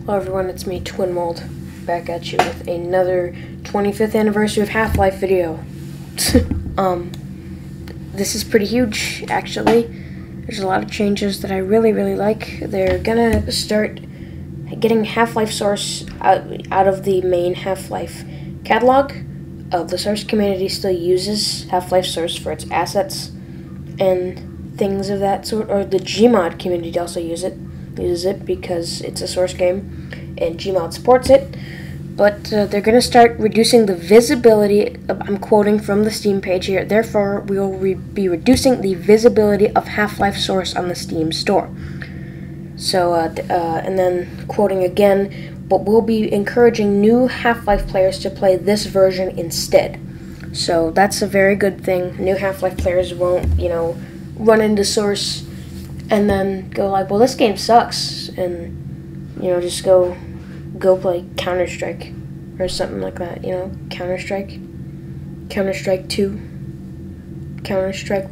Hello everyone, it's me, Twinmold, back at you with another 25th anniversary of Half-Life video. This is pretty huge, actually. There's a lot of changes that I really like. They're gonna start getting Half-Life Source out of the main Half-Life catalog. The Source community still uses Half-Life Source for its assets and things of that sort, or the Gmod community also uses it because it's a Source game and Gmod supports it. But they're going to start reducing the visibility, I'm quoting from the Steam page here, therefore we will be reducing the visibility of Half-Life Source on the Steam store. So, and then quoting again, but we'll be encouraging new Half-Life players to play this version instead. So that's a very good thing. New Half-Life players won't, run into Source and then go like, well, this game sucks, and, just go play Counter-Strike or something like that, Counter-Strike, Counter-Strike 2, Counter-Strike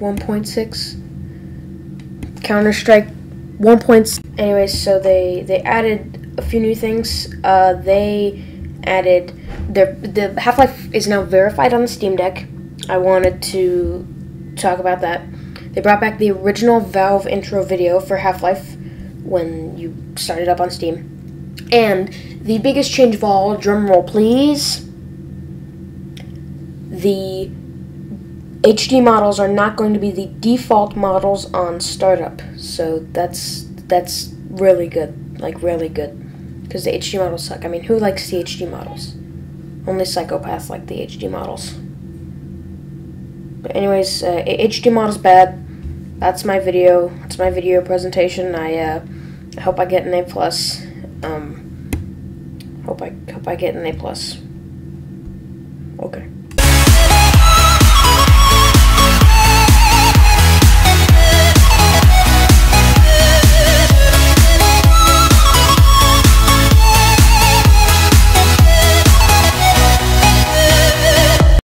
1.6, Counter-Strike 1. Anyways, so they added a few new things. They added the Half-Life is now verified on the Steam Deck. I wanted to talk about that. They brought back the original Valve intro video for Half-Life when you started up on Steam. And the biggest change of all, drumroll please, the HD models are not going to be the default models on startup. So that's really good, like really good. Because the HD models suck. I mean, who likes the HD models? Only psychopaths like the HD models. But anyways, HD models bad. That's my video. That's my video presentation. I hope I get an A+. Hope I get an A+. Okay.